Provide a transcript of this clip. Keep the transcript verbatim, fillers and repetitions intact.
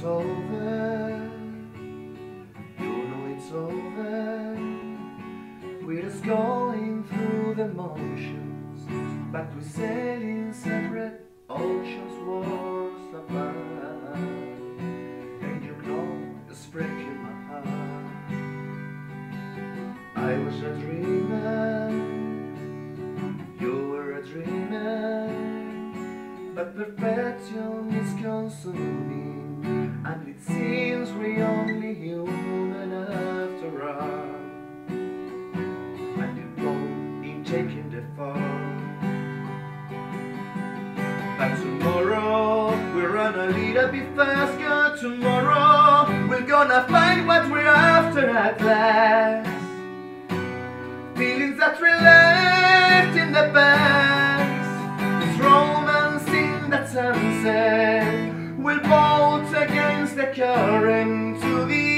it's over, you know it's over. We're just going through the motions, but we're sailing separate oceans, wars apart. And you know it's breaking my heart. I was a dreamer, you were a dreamer, but perfection is consuming, and it seems we're only human after all. And you won't in taking the fall. But tomorrow we're on a little bit faster. Tomorrow we're gonna find what we're after at last. Feelings that we left in the past, this romance in that sunset, we'll bolt against the current to the